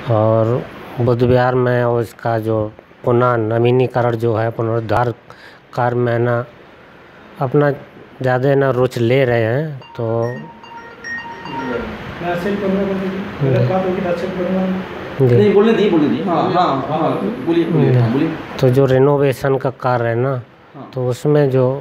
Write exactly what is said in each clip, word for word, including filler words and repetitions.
और बुद्ध विहार में और इसका जो पुनः नवीनीकरण जो है पुनरुद्धार कार्य में ना अपना ज़्यादा ना रुचि ले रहे हैं। तो नहीं बोलने दी बोलने दी हाँ हाँ हाँ बोलिए बोलिए बोलिए। तो जो रेनोवेशन का कार्य है ना हाँ। तो उसमें जो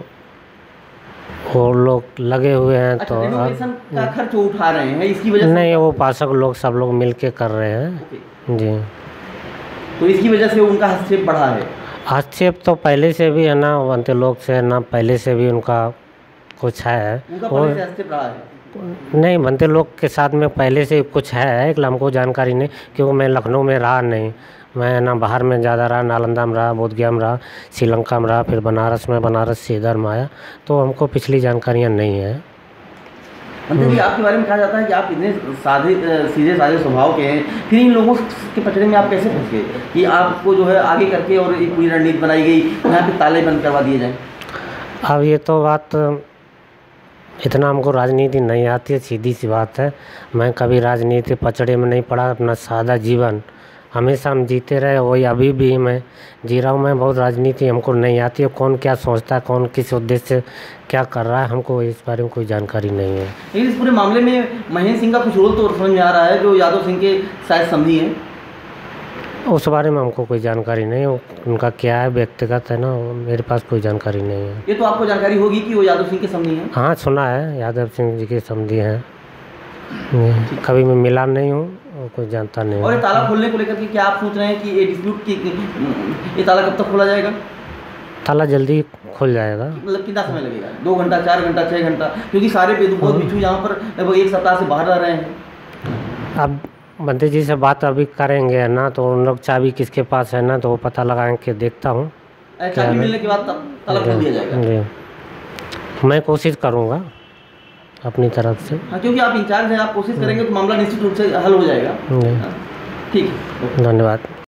वो लोग लगे हुए हैं। अच्छा, तो रेनोवेशन का खर्च वो उठा रहे हैं इसकी वजह से? नहीं, वो पार्षद लोग सब लोग मिल के कर रहे हैं जी। तो इसकी वजह से उनका हस्तक्षेप बढ़ा है? हस्तक्षेप तो पहले से भी है ना, बनते लोग से ना पहले से भी उनका कुछ है। उनका पहले से हस्तक्षेप रहा है? नहीं, बनते लोग के साथ में पहले से कुछ है, एक हमको जानकारी नहीं क्योंकि मैं लखनऊ में रहा नहीं। मैं ना बाहर में ज़्यादा रहा, नालंदा में रहा, बोधगया में रहा, श्रीलंका में रहा, फिर बनारस में, बनारस से इधर में आया, तो हमको पिछली जानकारियाँ नहीं है। मंत्री जी, आपके बारे में कहा जाता है कि आप इतने सादे सीधे साधे स्वभाव के हैं, फिर इन लोगों के पचड़े में आप कैसे फंस गए कि आपको जो है आगे करके और एक पूरी रणनीति बनाई गई यहाँ पे ताले बंद करवा दिए जाएँ? अब ये तो बात, इतना हमको राजनीति नहीं आती है, सीधी सी बात है। मैं कभी राजनीति पचड़े में नहीं पड़ा, अपना सादा जीवन हमेशा हम जीते रहे, वही अभी भी मैं जी रहा हूँ। मैं बहुत राजनीति हमको नहीं आती है, कौन क्या सोचता है, कौन किस उद्देश्य से क्या कर रहा है, हमको इस बारे में कोई जानकारी नहीं है। लेकिन इस पूरे मामले में महेंद्र सिंह का कुछ रोल तो समझ में आ रहा है, जो यादव सिंह के शायद समधी हैं। उस बारे में हमको कोई जानकारी नहीं है, उनका क्या है व्यक्तिगत है ना, मेरे पास कोई जानकारी नहीं है। ये तो आपको जानकारी होगी कि वो यादव सिंह के समधी हैं? हाँ, सुना है यादव सिंह जी के समधी हैं, कभी मैं मिला नहीं हूँ और कोई जानता नहीं। और ये ताला खोलने को लेकर के क्या आप सोच रहे हैं कि ये डिस्प्यूट की ये ताला कब तक खोला जाएगा? ताला जल्दी खुल जाएगा। मतलब कितना समय लगेगा? दो घंटा, चार घंटा, छः घंटा? क्योंकि सारे बहुत बिच्छू यहाँ पर लगभग एक सप्ताह से बाहर रह रहे हैं। अब मंत्री जी से बात अभी करेंगे ना, तो उन लोग चाबी किसके पास है ना, तो वो पता लगा के देखता हूँ। चाबी मिलने के बाद ताला खोल दिया जाएगा? जी, मैं कोशिश करूँगा अपनी तरफ से। हाँ, क्योंकि आप इंचार्ज हैं, आप कोशिश करेंगे तो मामला निश्चित रूप से हल हो जाएगा। जी, ठीक, धन्यवाद।